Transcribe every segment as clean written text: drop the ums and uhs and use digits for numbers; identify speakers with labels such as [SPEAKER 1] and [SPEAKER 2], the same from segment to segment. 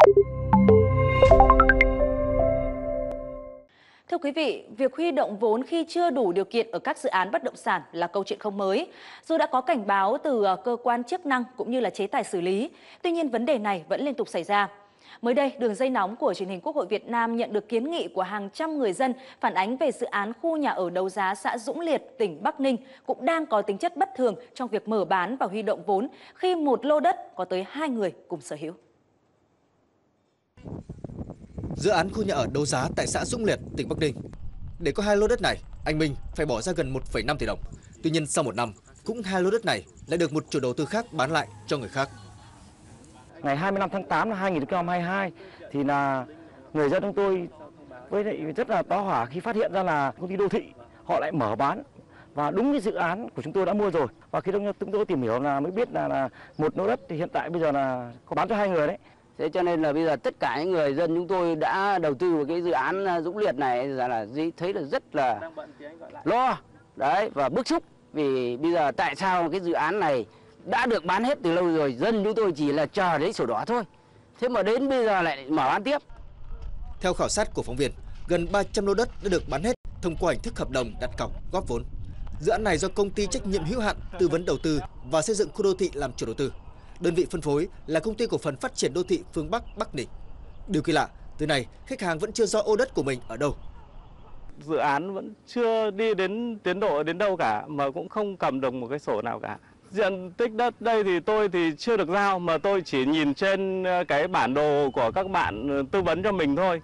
[SPEAKER 1] Thưa quý vị, việc huy động vốn khi chưa đủ điều kiện ở các dự án bất động sản là câu chuyện không mới. Dù đã có cảnh báo từ cơ quan chức năng cũng như là chế tài xử lý, tuy nhiên vấn đề này vẫn liên tục xảy ra. Mới đây, đường dây nóng của Truyền hình Quốc hội Việt Nam nhận được kiến nghị của hàng trăm người dân phản ánh về dự án khu nhà ở đấu giá xã Dũng Liệt, tỉnh Bắc Ninh cũng đang có tính chất bất thường trong việc mở bán và huy động vốn khi một lô đất có tới 2 người cùng sở hữu.
[SPEAKER 2] Dự án khu nhà ở đấu giá tại xã Dũng Liệt, tỉnh Bắc Ninh. Để có 2 lô đất này, anh Minh phải bỏ ra gần 1,5 tỷ đồng. Tuy nhiên sau 1 năm, cũng 2 lô đất này lại được một chủ đầu tư khác bán lại cho người khác.
[SPEAKER 3] Ngày 25 tháng 8 năm 2022 thì là người dân chúng tôi với lại rất là tá hỏa khi phát hiện ra là công ty đô thị họ lại mở bán và đúng cái dự án của chúng tôi đã mua rồi. Và khi chúng tôi tìm hiểu là mới biết là một lô đất thì hiện tại bây giờ là có bán cho 2 người đấy.
[SPEAKER 4] Thế cho nên là bây giờ tất cả những người dân chúng tôi đã đầu tư vào cái dự án Dũng Liệt này là thấy là rất là lo đấy và bức xúc, vì bây giờ tại sao cái dự án này đã được bán hết từ lâu rồi, dân chúng tôi chỉ là chờ lấy sổ đỏ thôi, thế mà đến bây giờ lại mở bán tiếp.
[SPEAKER 2] Theo khảo sát của phóng viên, gần 300 lô đất đã được bán hết thông qua hình thức hợp đồng đặt cọc góp vốn. Dự án này do công ty trách nhiệm hữu hạn tư vấn đầu tư và xây dựng khu đô thị làm chủ đầu tư. Đơn vị phân phối là Công ty Cổ phần Phát triển Đô thị Phương Bắc Bắc Ninh. Điều kỳ lạ, từ này khách hàng vẫn chưa rõ ô đất của mình ở đâu.
[SPEAKER 5] Dự án vẫn chưa đi đến tiến độ đến đâu cả, mà cũng không cầm được một cái sổ nào cả. Diện tích đất đây thì tôi thì chưa được giao, mà tôi chỉ nhìn trên cái bản đồ của các bạn tư vấn cho mình thôi.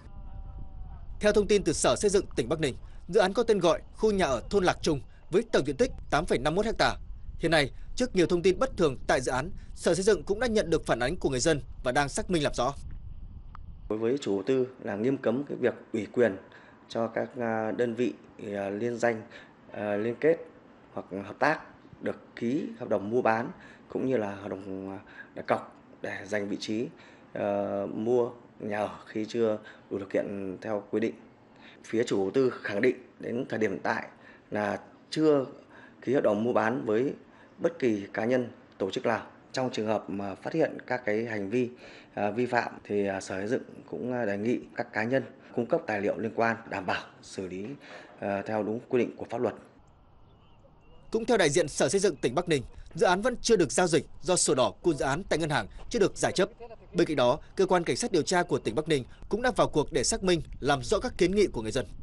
[SPEAKER 2] Theo thông tin từ Sở Xây dựng tỉnh Bắc Ninh, dự án có tên gọi khu nhà ở thôn Lạc Trung với tổng diện tích 8,51 ha. Hiện nay, trước nhiều thông tin bất thường tại dự án, Sở Xây dựng cũng đã nhận được phản ánh của người dân và đang xác minh làm rõ.
[SPEAKER 6] Đối với chủ đầu tư là nghiêm cấm cái việc ủy quyền cho các đơn vị liên danh, liên kết hoặc hợp tác được ký hợp đồng mua bán cũng như là hợp đồng đặt cọc để giành vị trí mua nhà ở khi chưa đủ điều kiện theo quy định. Phía chủ đầu tư khẳng định đến thời điểm hiện tại là chưa ký hợp đồng mua bán với bất kỳ cá nhân, tổ chức nào. Trong trường hợp mà phát hiện các cái hành vi vi phạm thì Sở Xây dựng cũng đề nghị các cá nhân cung cấp tài liệu liên quan đảm bảo xử lý theo đúng quy định của pháp luật.
[SPEAKER 2] Cũng theo đại diện Sở Xây dựng tỉnh Bắc Ninh, dự án vẫn chưa được giao dịch do sổ đỏ của dự án tại ngân hàng chưa được giải chấp. Bên cạnh đó, cơ quan cảnh sát điều tra của tỉnh Bắc Ninh cũng đã vào cuộc để xác minh, làm rõ các kiến nghị của người dân.